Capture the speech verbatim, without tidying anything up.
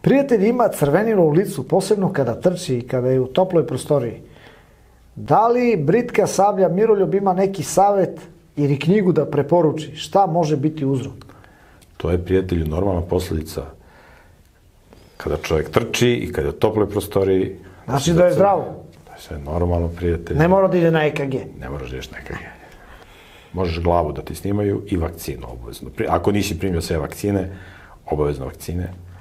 Prijatelj ima crvenilo u licu, posebno kada trči i kada je u toploj prostoriji. Da li Britka Sablja Miroljub ima neki savet ili knjigu da preporuči? Šta može biti uzrok? To je, prijatelju, normalna posledica kada čovjek trči i kada je u toploj prostoriji. Znači da je zdravo? To je sve normalno, prijatelju. Ne mora da ide na E K G? Ne moraš da ideš na E K G. Možeš glavu da ti snimaju i vakcinu obavezno. Ako nisi primio sve vakcine, obavezno vakcine.